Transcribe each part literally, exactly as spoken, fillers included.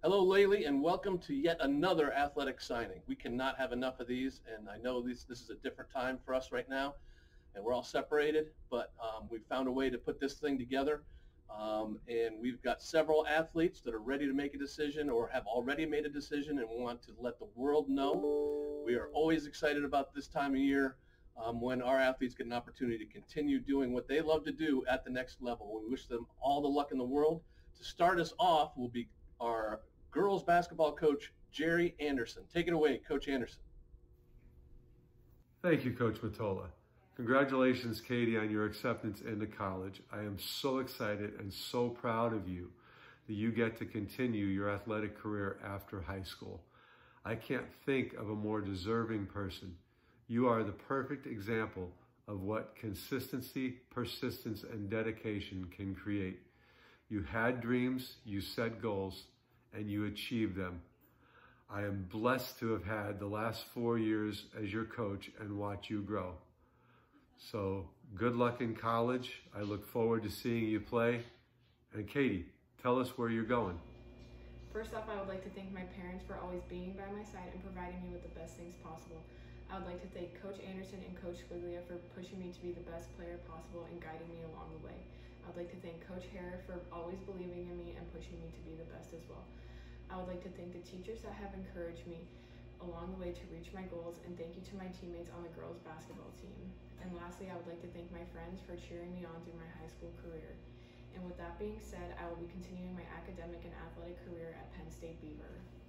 Hello, Laylee, and welcome to yet another athletic signing. We cannot have enough of these, and I know this, this is a different time for us right now, and we're all separated, but um, we've found a way to put this thing together, um, and we've got several athletes that are ready to make a decision or have already made a decision and want to let the world know. We are always excited about this time of year um, when our athletes get an opportunity to continue doing what they love to do at the next level. We wish them all the luck in the world. To start us off will be our girls basketball coach, Jerry Anderson. Take it away, Coach Anderson. Thank you, Coach Matola. Congratulations, Katie, on your acceptance into college. I am so excited and so proud of you that you get to continue your athletic career after high school. I can't think of a more deserving person. You are the perfect example of what consistency, persistence, and dedication can create. You had dreams, you set goals, and you achieved them. I am blessed to have had the last four years as your coach and watch you grow. So good luck in college. I look forward to seeing you play. And Katie, tell us where you're going. First off, I would like to thank my parents for always being by my side and providing me with the best things possible. I would like to thank Coach Anderson and Coach Squiglia for pushing me to be the best player possible and guiding me along the way. I would like to thank Coach Hare for always believing in me and pushing me to be the best as well. I would like to thank the teachers that have encouraged me along the way to reach my goals, and thank you to my teammates on the girls basketball team. And lastly, I would like to thank my friends for cheering me on through my high school career. And with that being said, I will be continuing my academic and athletic career at Penn State Beaver.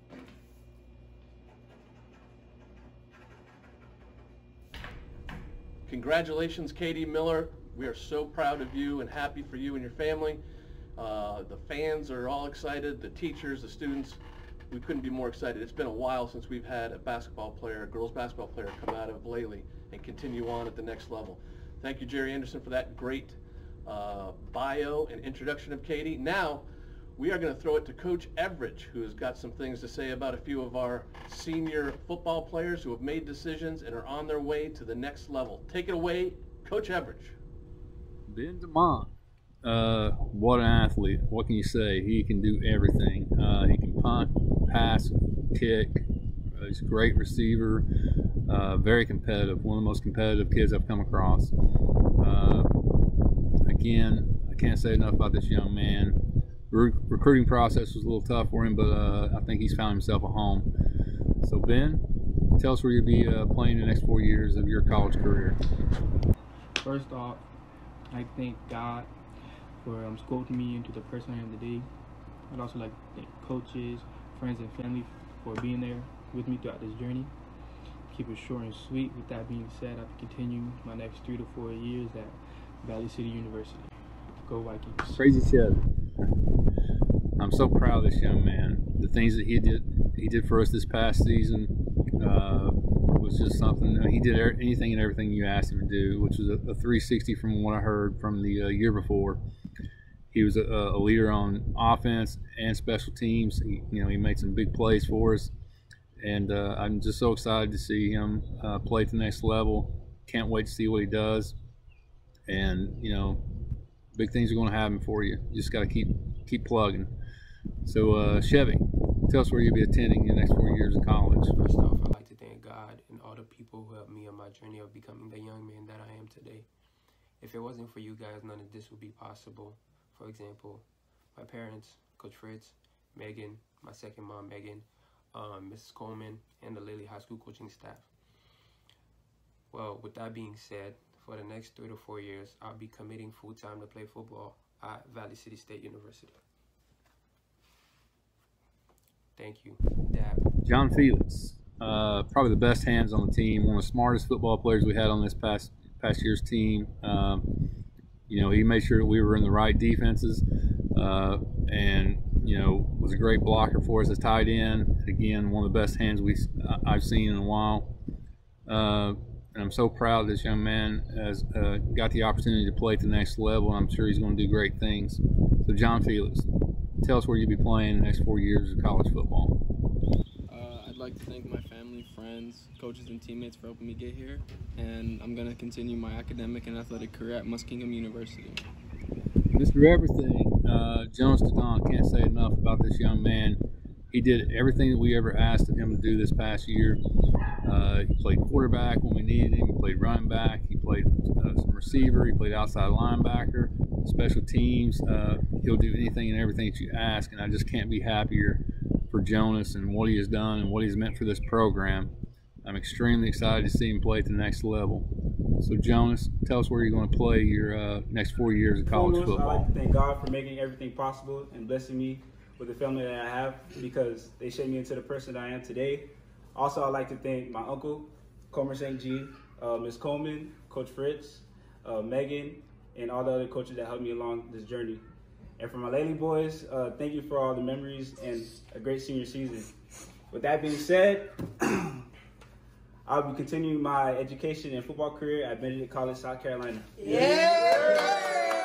Congratulations, Katie Miller. We are so proud of you and happy for you and your family. Uh, the fans are all excited, the teachers, the students. We couldn't be more excited. It's been a while since we've had a basketball player, a girls basketball player, come out of Laley and continue on at the next level. Thank you, Jerry Anderson, for that great uh, bio and introduction of Katie. Now, we are going to throw it to Coach Everidge, who has got some things to say about a few of our senior football players who have made decisions and are on their way to the next level. Take it away, Coach Everidge. Ben DeMont, uh, what an athlete. What can you say? He can do everything. Uh, he can punt, pass, kick. Uh, he's a great receiver, uh, very competitive, one of the most competitive kids I've come across. Uh, again, I can't say enough about this young man. Re recruiting process was a little tough for him, but uh, I think he's found himself a home. So Ben, tell us where you'll be uh, playing the next four years of your college career. First off, I thank God for um, sculpting me into the person I am today. I'd also like to thank coaches, friends, and family for being there with me throughout this journey. Keep it short and sweet. With that being said, I continue my next three to four years at Valley City University. Go Vikings. Crazy Chevy. I'm so proud of this young man. The things that he did, he did for us this past season uh, was just something. He did anything and everything you asked him to do, which was a, a three sixty from what I heard from the uh, year before. He was a, a leader on offense and special teams. He, you know, he made some big plays for us, and uh, I'm just so excited to see him uh, play at the next level. Can't wait to see what he does, and you know, big things are going to happen for you. You just got to keep keep plugging. So, uh, Chevy, tell us where you'll be attending the next four years of college. First off, I'd like to thank God and all the people who helped me on my journey of becoming the young man that I am today. If it wasn't for you guys, none of this would be possible. For example, my parents, Coach Fritz, Megan, my second mom, Megan, um, Missus Coleman, and the Lilly High School coaching staff. Well, with that being said, for the next three to four years, I'll be committing full-time to play football at Valley City State University. Thank you, Dad. John Felix, uh, probably the best hands on the team, one of the smartest football players we had on this past past year's team. Um, you know, he made sure that we were in the right defenses, uh, and you know, was a great blocker for us as tight end. Again, one of the best hands we I've seen in a while. Uh, and I'm so proud this young man has uh, got the opportunity to play at the next level. I'm sure he's going to do great things. So, John Felix, tell us where you'll be playing in the next four years of college football. Uh, I'd like to thank my family, friends, coaches, and teammates for helping me get here. And I'm going to continue my academic and athletic career at Muskingum University. Mister Everything, uh, Jonas Dodon, can't say enough about this young man. he did everything that we ever asked of him to do this past year. Uh, he played quarterback when we needed him. He played running back. He played uh, some receiver. He played outside linebacker, special teams. Uh, he'll do anything and everything that you ask, and I just can't be happier for Jonas and what he has done and what he's meant for this program. I'm extremely excited to see him play at the next level. So Jonas, tell us where you're going to play your uh, next four years of college Foremost, football. I'd like to thank God for making everything possible and blessing me with the family that I have, because they shaped me into the person that I am today. Also, I'd like to thank my uncle, Comer Saint Jean, uh, Miz Coleman, Coach Fritz, uh, Megan, and all the other coaches that helped me along this journey. And for my Lady Boys, uh, thank you for all the memories and a great senior season. With that being said, I'll be continuing my education and football career at Benedict College, South Carolina. Yeah!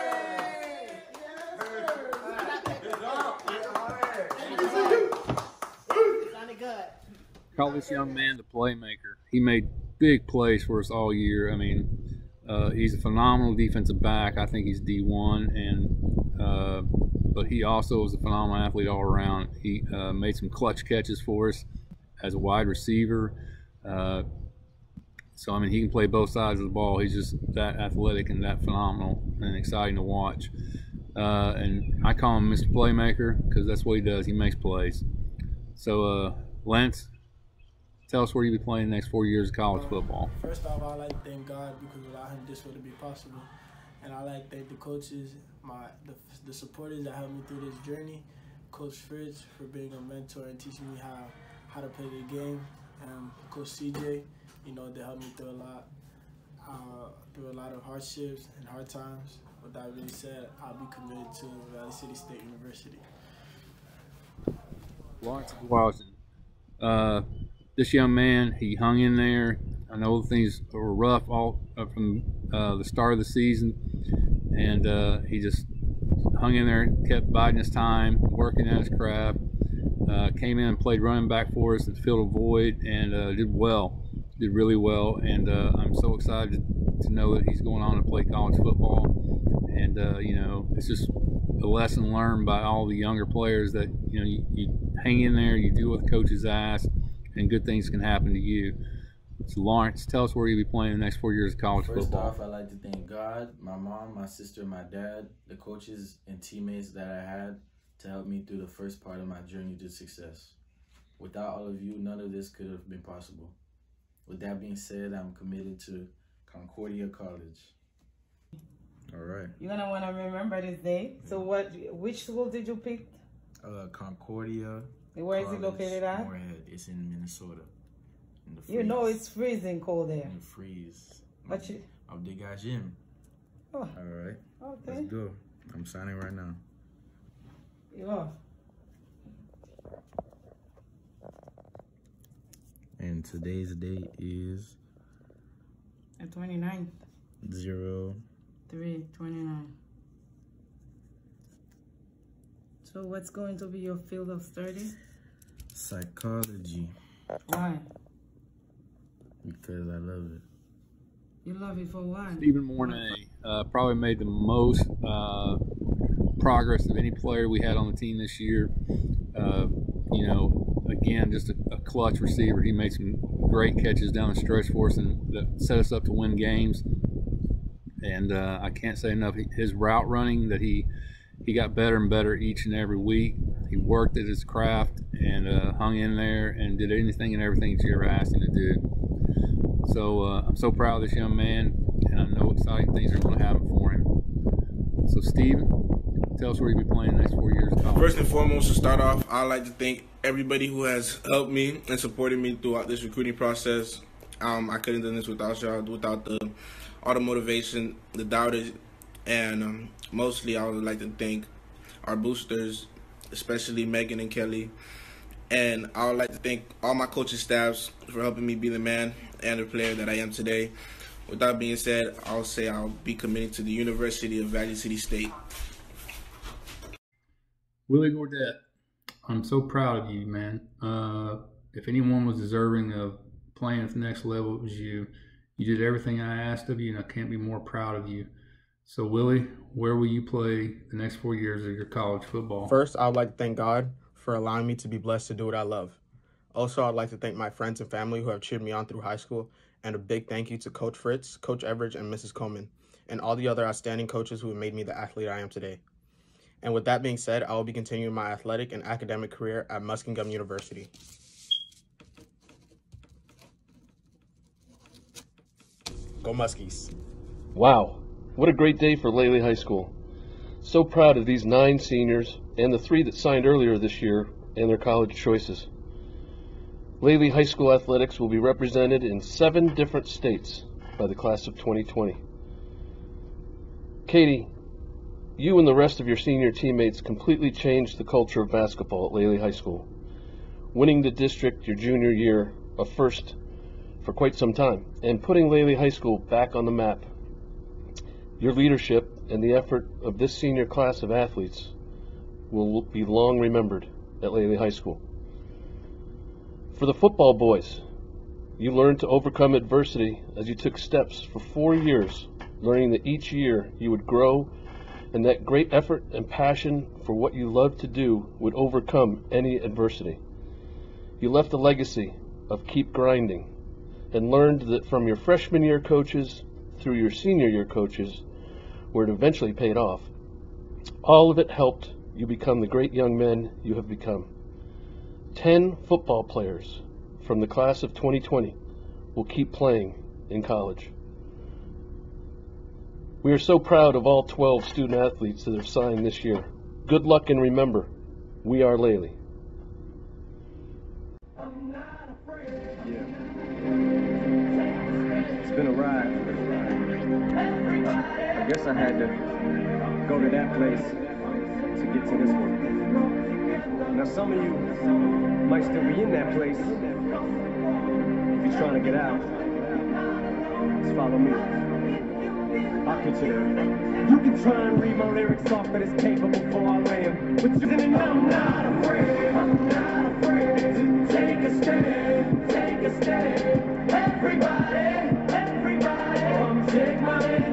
Call this young man the playmaker. He made big plays for us all year. I mean, uh, he's a phenomenal defensive back. I think he's D one, and uh, but he also is a phenomenal athlete all around. He uh, made some clutch catches for us as a wide receiver. Uh, so, I mean, he can play both sides of the ball. He's just that athletic and that phenomenal and exciting to watch. Uh, and I call him Mister Playmaker because that's what he does. He makes plays. So, uh, Lance, tell us where you'll be playing the next four years of college football. First off, I like to thank God because without him, this wouldn't be possible. And I like to thank the coaches, my the, the supporters that helped me through this journey. Coach Fritz for being a mentor and teaching me how, how to play the game. And Coach C J, you know, they helped me through a lot, uh, through a lot of hardships and hard times. With that being said, I'll be committed to Valley City State University. Lawrence Washington. Uh, this young man, he hung in there. I know things were rough all uh, from uh, the start of the season, and uh, he just hung in there, kept biding his time, working at his craft. Uh, came in and played running back for us and filled a void, and uh, did well, did really well. And uh, I'm so excited to know that he's going on to play college football. And uh, you know, it's just a lesson learned by all the younger players that, you know, you, you hang in there, you do what the coaches ask, and good things can happen to you. So Lawrence, tell us where you'll be playing the next four years of college First football. First off, I'd like to thank God, my mom, my sister, my dad, the coaches and teammates that I had to help me through the first part of my journey to success. Without all of you, none of this could have been possible. With that being said, I'm committed to Concordia College. All right. You're gonna want to remember this day. So, what? Which school did you pick? Uh, Concordia. Where is College, it located at? Moorhead. It's in Minnesota. In the You know it's freezing cold there. In the freeze. But you. I'll dégage him. Oh. All right. Okay. Let's go. I'm signing right now. You are. And today's date is the twenty-ninth. Zero. three twenty-nine. So what's going to be your field of study? Psychology. Why? Because I love it. You love it for what? Stephen Mornay uh, probably made the most uh, progress of any player we had on the team this year. Uh, you know, again, just a, a clutch receiver. He made some great catches down the stretch for us and that set us up to win games. And uh, I can't say enough. His route running, that he he got better and better each and every week. He worked at his craft and uh, hung in there and did anything and everything that you ever asked him to do. So uh, I'm so proud of this young man, and I know exciting things are going to happen for him. So Steven, tell us where you'll be playing the next four years of college. First and foremost, to start off, I'd like to thank everybody who has helped me and supported me throughout this recruiting process. Um, I couldn't have done this without y'all, without the all the motivation, the doubters, and um, mostly I would like to thank our boosters, especially Megan and Kelly. And I would like to thank all my coaching staffs for helping me be the man and the player that I am today. With that being said, I'll say I'll be committed to the University of Valley City State. Willie Gordette, I'm so proud of you, man. Uh, if anyone was deserving of playing at the next level, it was you. You did everything I asked of you, and I can't be more proud of you. So, Willie, where will you play the next four years of your college football? First, I would like to thank God for allowing me to be blessed to do what I love. Also, I'd like to thank my friends and family who have cheered me on through high school, and a big thank you to Coach Fritz, Coach Everidge, and Missus Coleman, and all the other outstanding coaches who have made me the athlete I am today. And with that being said, I will be continuing my athletic and academic career at Muskingum University. Go Muskies. Wow, what a great day for Lely High School. So proud of these nine seniors and the three that signed earlier this year and their college choices. Lely High School athletics will be represented in seven different states by the class of twenty twenty. Katie, you and the rest of your senior teammates completely changed the culture of basketball at Lely High School, winning the district your junior year, a first for quite some time, and putting Lely High School back on the map. Your leadership and the effort of this senior class of athletes will be long remembered at Lely High School. For the football boys, you learned to overcome adversity as you took steps for four years, learning that each year you would grow and that great effort and passion for what you love to do would overcome any adversity. You left a legacy of keep grinding and learned that from your freshman year coaches through your senior year coaches, where it eventually paid off. All of it helped you become the great young men you have become. Ten football players from the class of twenty twenty will keep playing in college. We are so proud of all twelve student athletes that have signed this year. Good luck, and remember, we are Lely. It's been a ride. I guess I had to go to that place to get to this one. Now some of you might still be in that place. If you're trying to get out, just follow me. I'll get you there. You can try and read my lyrics off of this paper before I lay them. But you and I'm not afraid, I'm not afraid to take a stand, take a stand. Everybody, everybody, come take my hand.